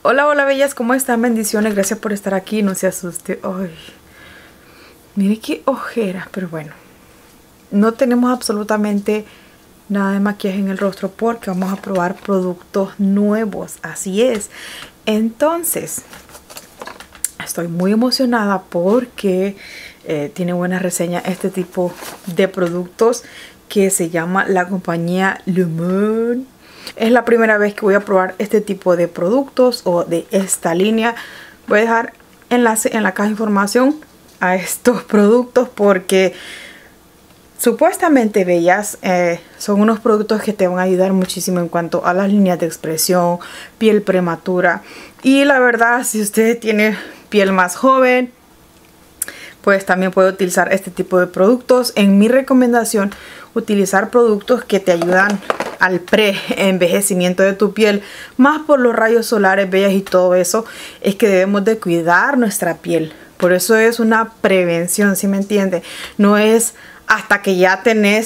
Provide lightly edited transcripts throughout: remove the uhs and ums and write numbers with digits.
Hola, hola bellas, ¿cómo están? Bendiciones, gracias por estar aquí, no se asuste. Ay, mire qué ojera, pero bueno. No tenemos absolutamente nada de maquillaje en el rostro porque vamos a probar productos nuevos, así es. Entonces, estoy muy emocionada porque tiene buena reseña este tipo de productos que se llama la compañía Lumon. Es la primera vez que voy a probar este tipo de productos o de esta línea. Voy a dejar enlace en la caja de información a estos productos porque supuestamente, bellas, son unos productos que te van a ayudar muchísimo en cuanto a las líneas de expresión, piel prematura. Y la verdad, si usted tiene piel más joven, pues también puede utilizar este tipo de productos. En mi recomendación, utilizar productos que te ayudan al pre-envejecimiento de tu piel, más por los rayos solares, bellas, y todo eso, es que debemos de cuidar nuestra piel. Por eso es una prevención, ¿sí me entiende? No es hasta que ya tenés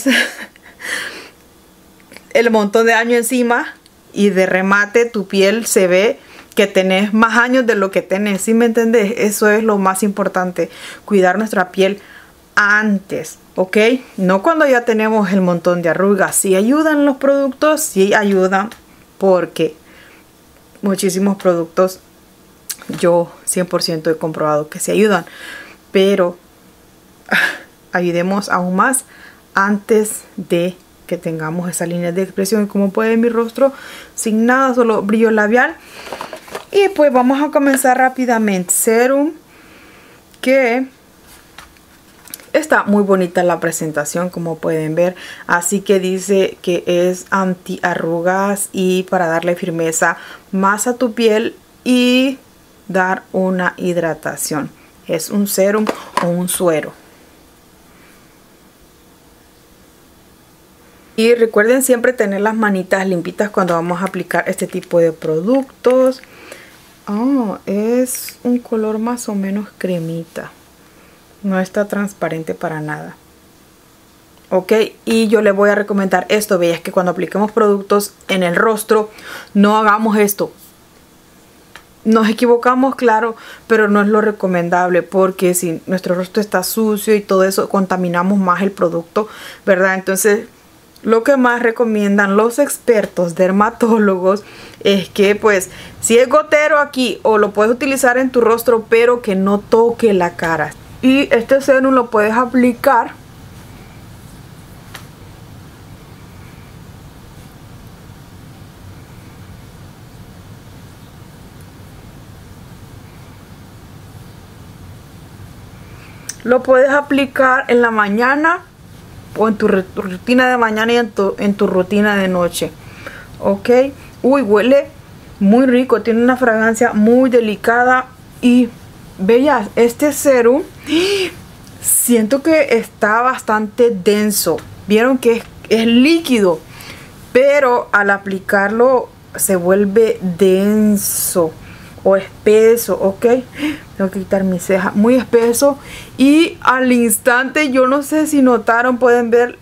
el montón de años encima y de remate tu piel se ve que tenés más años de lo que tenés, ¿sí me entendés? Eso es lo más importante, cuidar nuestra piel antes, ¿ok? No cuando ya tenemos el montón de arrugas. Sí ayudan los productos, sí ayudan, porque muchísimos productos yo 100% he comprobado que sí ayudan, pero ayudemos aún más antes de que tengamos esa línea de expresión. Y como pueden, mi rostro sin nada, solo brillo labial. Y pues vamos a comenzar rápidamente. Serum, que está muy bonita la presentación, como pueden ver. Así que dice que es anti arrugas y para darle firmeza más a tu piel y dar una hidratación. Es un serum o un suero. Y recuerden siempre tener las manitas limpitas cuando vamos a aplicar este tipo de productos. Oh, es un color más o menos cremita. No está transparente para nada. Ok, y yo le voy a recomendar esto, bellas, que cuando apliquemos productos en el rostro, no hagamos esto. Nos equivocamos, claro, pero no es lo recomendable, porque si nuestro rostro está sucio y todo eso, contaminamos más el producto, ¿verdad? Entonces, lo que más recomiendan los expertos dermatólogos es que, pues, si es gotero aquí, o lo puedes utilizar en tu rostro, pero que no toque la cara. Y este serum lo puedes aplicar en la mañana o en tu rutina de mañana y en tu rutina de noche. Ok, uy, huele muy rico, tiene una fragancia muy delicada. Y bellas, este serum siento que está bastante denso. Vieron que es líquido, pero al aplicarlo se vuelve denso o espeso, ¿ok? Tengo que quitar mi ceja, muy espeso. Y al instante, yo no sé si notaron, pueden ver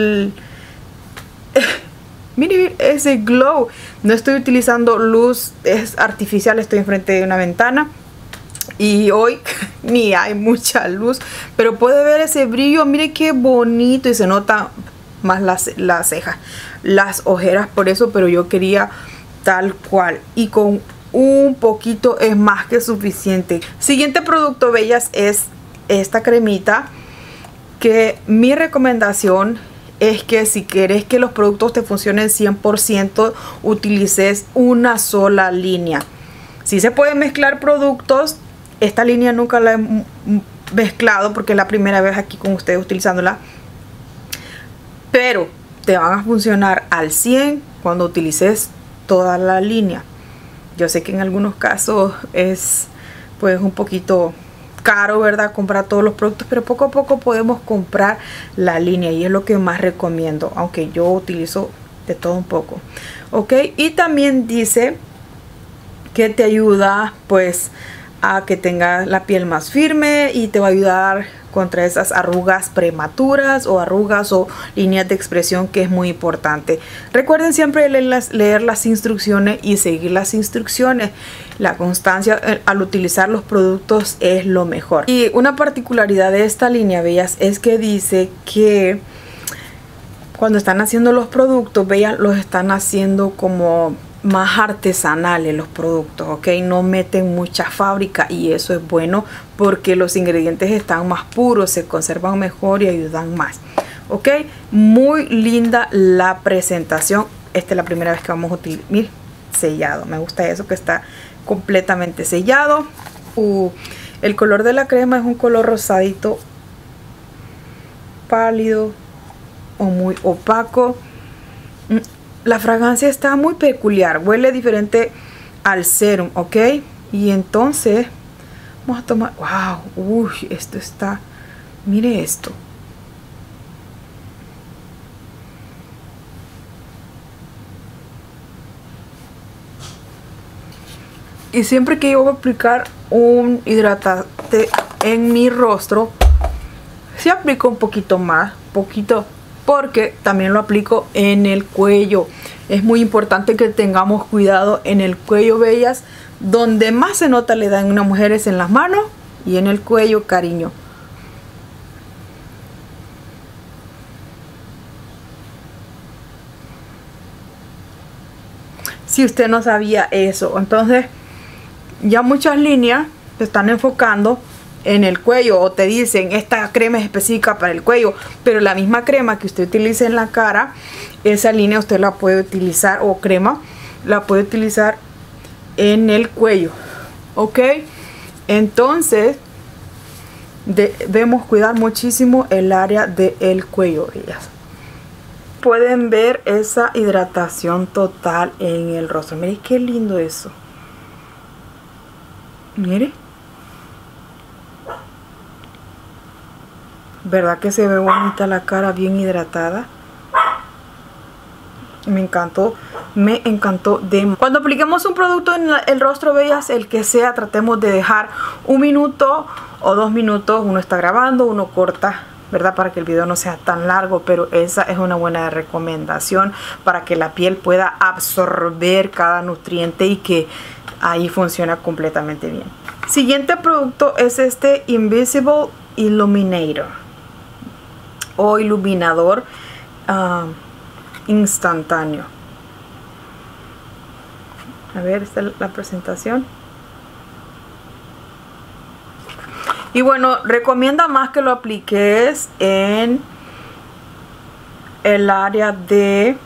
miren ese glow. No estoy utilizando luz, es artificial, estoy enfrente de una ventana y hoy ni hay mucha luz, pero puede ver ese brillo. Mire qué bonito, y se nota más las cejas, las ojeras, por eso, pero yo quería tal cual, y con un poquito es más que suficiente. Siguiente producto, bellas, es esta cremita, que mi recomendación es que si quieres que los productos te funcionen 100%, utilices una sola línea. Si se puede mezclar productos, esta línea nunca la he mezclado porque es la primera vez aquí con ustedes utilizándola, pero te van a funcionar al 100 cuando utilices toda la línea. Yo sé que en algunos casos es pues un poquito caro, ¿verdad?, comprar todos los productos, pero poco a poco podemos comprar la línea y es lo que más recomiendo, aunque yo utilizo de todo un poco. Ok, y también dice que te ayuda pues a que tengas la piel más firme y te va a ayudar contra esas arrugas prematuras o arrugas o líneas de expresión, que es muy importante. Recuerden siempre leer las instrucciones y seguir las instrucciones. La constancia al utilizar los productos es lo mejor. Y una particularidad de esta línea, bellas, es que dice que cuando están haciendo los productos, bellas, los están haciendo como más artesanales los productos, ok, no meten mucha fábrica, y eso es bueno porque los ingredientes están más puros, se conservan mejor y ayudan más, ok. Muy linda la presentación. Esta es la primera vez que vamos a utilizar. Miren, sellado, me gusta eso, que está completamente sellado. El color de la crema es un color rosadito pálido o muy opaco. La fragancia está muy peculiar, huele diferente al serum, ok. Y entonces vamos a tomar, wow, uy, esto está, mire esto. Y siempre que yo voy a aplicar un hidratante en mi rostro, sí aplico un poquito más, porque también lo aplico en el cuello. Es muy importante que tengamos cuidado en el cuello, bellas. Donde más se nota la edad en una mujer es en las manos y en el cuello, cariño. Si usted no sabía eso, entonces ya muchas líneas te están enfocando en el cuello, o te dicen esta crema es específica para el cuello, pero la misma crema que usted utilice en la cara, esa línea usted la puede utilizar, o crema la puede utilizar en el cuello, ok. Entonces debemos cuidar muchísimo el área del cuello, ellas. Pueden ver esa hidratación total en el rostro. Miren qué lindo eso. Mire, ¿verdad que se ve bonita la cara, bien hidratada? Me encantó, me encantó. Cuando apliquemos un producto en el rostro, bellas, el que sea, tratemos de dejar 1 minuto o 2 minutos. Uno está grabando, uno corta, ¿verdad? Para que el video no sea tan largo, pero esa es una buena recomendación para que la piel pueda absorber cada nutriente y que ahí funciona completamente bien. Siguiente producto es este Invisible Illuminator o iluminador instantáneo. A ver, esta es la presentación. Y bueno, recomienda más que lo apliques en el área de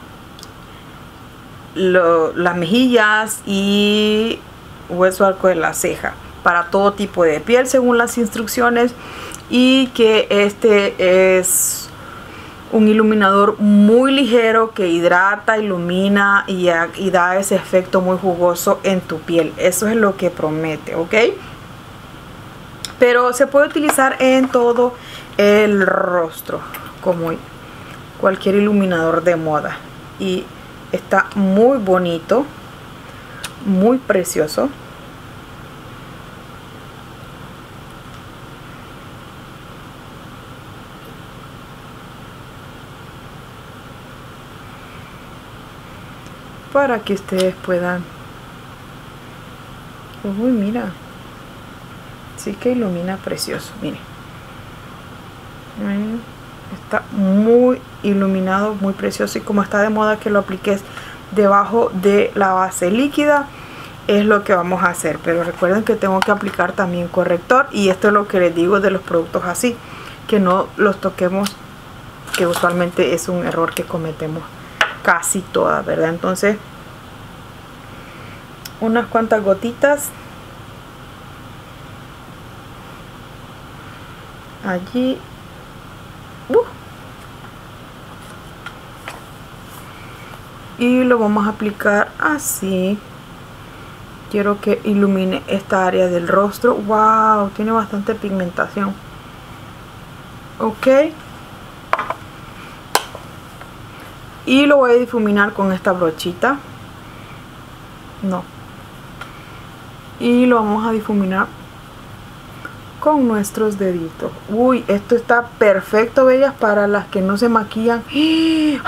las mejillas y hueso arco de la ceja, para todo tipo de piel según las instrucciones, y que este es un iluminador muy ligero que hidrata, ilumina y da ese efecto muy jugoso en tu piel. Eso es lo que promete, ok. Pero se puede utilizar en todo el rostro como cualquier iluminador de moda, y está muy bonito, muy precioso. Para que ustedes puedan... Uy, mira. Sí que ilumina precioso, miren. Está muy iluminado, muy precioso, y como está de moda que lo apliques debajo de la base líquida, es lo que vamos a hacer. Pero recuerden que tengo que aplicar también corrector, y esto es lo que les digo de los productos así, que no los toquemos, que usualmente es un error que cometemos casi todas, ¿verdad? Entonces unas cuantas gotitas allí. Y lo vamos a aplicar así. Quiero que ilumine esta área del rostro. Wow, tiene bastante pigmentación, ok. Y lo voy a difuminar con esta brochita. Y lo vamos a difuminar con nuestros deditos. Uy, esto está perfecto, bellas, para las que no se maquillan. ¡Qué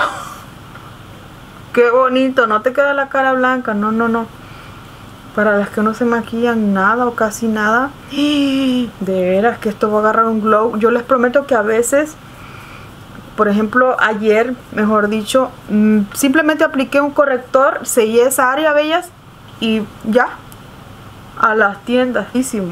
bonito! No te queda la cara blanca, no, no, no. Para las que no se maquillan nada o casi nada. De veras que esto va a agarrar un glow. Yo les prometo que a veces, por ejemplo, ayer, mejor dicho, simplemente apliqué un corrector, sellé esa área, bellas, y ya, a las tiendas.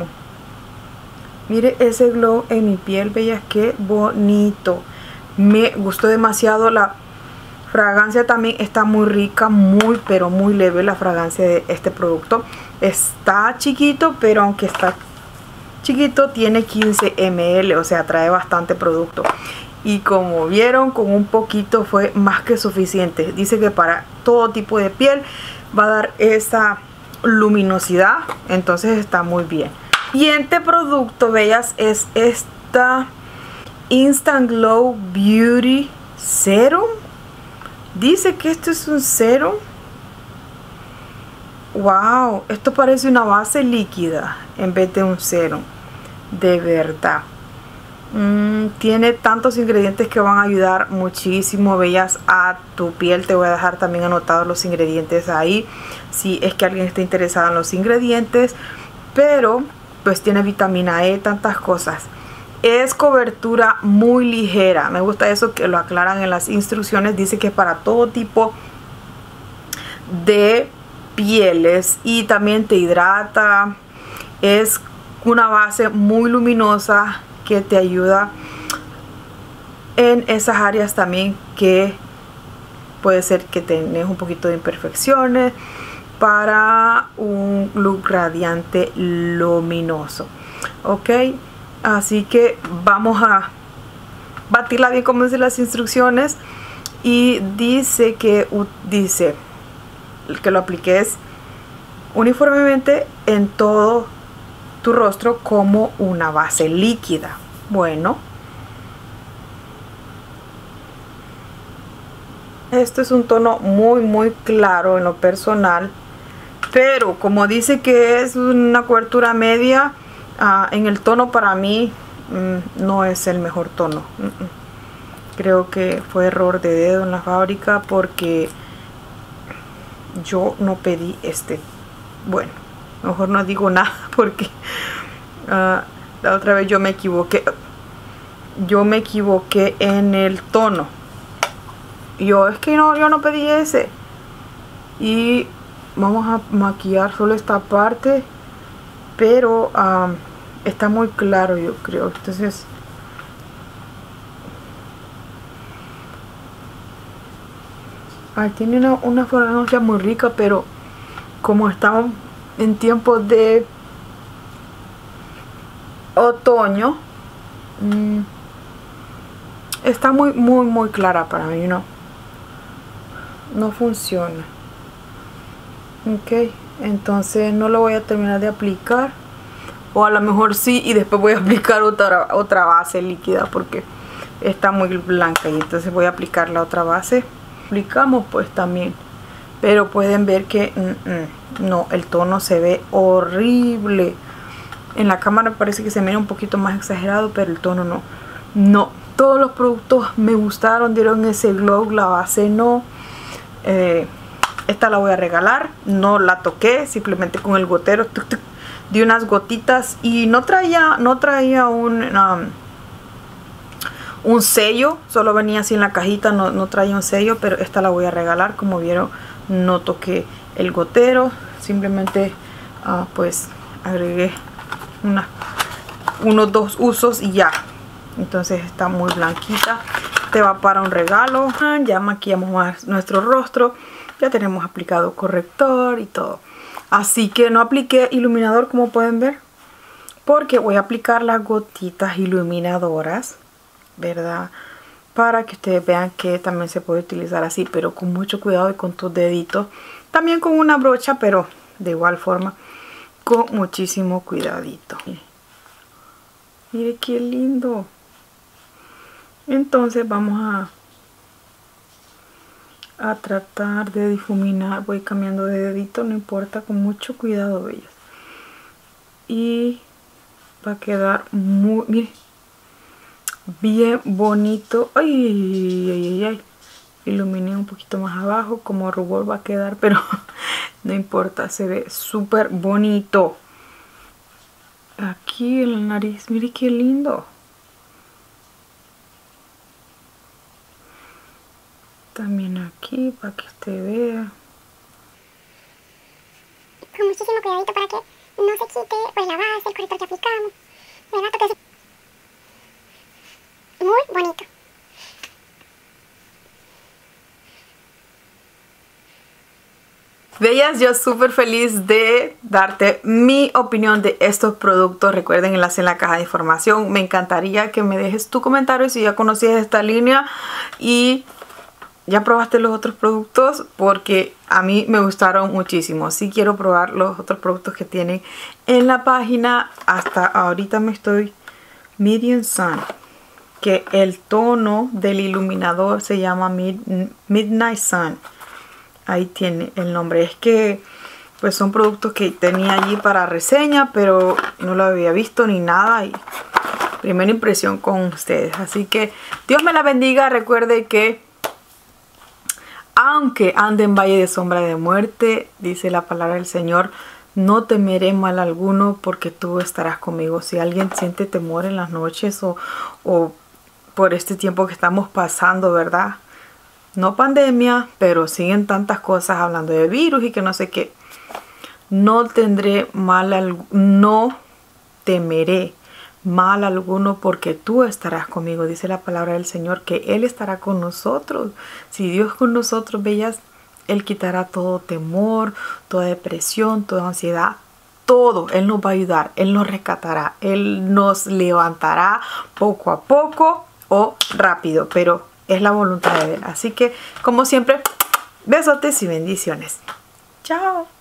Mire ese glow en mi piel, bellas, qué bonito. Me gustó demasiado. La fragancia también está muy rica, muy pero muy leve la fragancia de este producto. Está chiquito, pero aunque está chiquito tiene 15 ml, o sea, trae bastante producto. Y como vieron, con un poquito fue más que suficiente. Dice que para todo tipo de piel va a dar esa luminosidad, entonces está muy bien. Siguiente producto, bellas, es esta Instant Glow Beauty Serum. Dice que esto es un serum. Wow, esto parece una base líquida en vez de un serum. De verdad. Tiene tantos ingredientes que van a ayudar muchísimo, bellas, a tu piel. Te voy a dejar también anotados los ingredientes ahí, si es que alguien está interesado en los ingredientes. Pero pues tiene vitamina E, tantas cosas. Es cobertura muy ligera. Me gusta eso que lo aclaran en las instrucciones. Dice que es para todo tipo de pieles y también te hidrata. Es una base muy luminosa que te ayuda en esas áreas también que puede ser que tenés un poquito de imperfecciones, para un look radiante luminoso. Ok, así que vamos a batirla bien como dicen las instrucciones. Y dice que lo apliques uniformemente en todo tu rostro como una base líquida. Bueno, este es un tono muy claro en lo personal, pero como dice que es una cobertura media, en el tono para mí no es el mejor tono. Creo que fue error de dedo en la fábrica, porque yo no pedí este. Bueno, mejor no digo nada, porque la otra vez yo me equivoqué en el tono. Yo no pedí ese. Y vamos a maquillar solo esta parte, pero está muy claro, yo creo. Entonces tiene una fragancia muy rica, pero como estamos en tiempos de otoño, está muy clara para mí. No funciona. Ok, entonces no lo voy a terminar de aplicar, o a lo mejor sí, y después voy a aplicar otra base líquida, porque está muy blanca, y entonces voy a aplicar la otra base. Aplicamos pues también, pero pueden ver que no, el tono se ve horrible. En la cámara parece que se mira un poquito más exagerado, pero el tono no. Todos los productos me gustaron, dieron ese glow. La base no. Esta la voy a regalar. No la toqué, simplemente con el gotero di unas gotitas, y no traía un sello, solo venía así en la cajita, no traía un sello, pero esta la voy a regalar. Como vieron, no toqué el gotero, simplemente pues agregué unos 2 usos y ya. Entonces está muy blanquita, te va para un regalo. Ya maquillamos más nuestro rostro, ya tenemos aplicado corrector y todo. Así que no apliqué iluminador, como pueden ver, porque voy a aplicar las gotitas iluminadoras, ¿verdad? Para que ustedes vean que también se puede utilizar así, pero con mucho cuidado y con tus deditos. También con una brocha, pero de igual forma con muchísimo cuidadito. Mire qué lindo. Entonces vamos a tratar de difuminar. Voy cambiando de dedito, no importa, con mucho cuidado, bellas. Y Va a quedar muy, mire, bien bonito. Ay, ay, ay, ay. Iluminé un poquito más abajo, como rubor va a quedar, pero no importa, se ve súper bonito. Aquí en la nariz, mire qué lindo. También aquí, para que usted vea. Con muchísimo cuidadito para que no se quite pues la base, el corrector que aplicamos. ¿Verdad? Porque es muy bonito. Bellas, yo súper feliz de darte mi opinión de estos productos. Recuerden, enlace en la caja de información. Me encantaría que me dejes tu comentario si ya conocías esta línea y ya probaste los otros productos, porque a mí me gustaron muchísimo. Sí quiero probar los otros productos que tienen en la página. Hasta ahorita me estoy Medium Sun, que el tono del iluminador se llama Midnight Sun. Ahí tiene el nombre. Es que pues son productos que tenía allí para reseña, pero no lo había visto ni nada, y primera impresión con ustedes. Así que Dios me la bendiga. Recuerde que aunque ande en valle de sombra de muerte, dice la palabra del Señor, no temeré mal alguno, porque tú estarás conmigo. Si alguien siente temor en las noches o por este tiempo que estamos pasando, ¿verdad? No pandemia, pero siguen tantas cosas hablando de virus y que no sé qué. No tendré no temeré mal alguno, porque tú estarás conmigo. Dice la palabra del Señor que Él estará con nosotros. Si Dios con nosotros, bellas, Él quitará todo temor, toda depresión, toda ansiedad. Todo, Él nos va a ayudar, Él nos rescatará, Él nos levantará poco a poco o rápido, pero es la voluntad de Él. Así que, como siempre, besotes y bendiciones. Chao.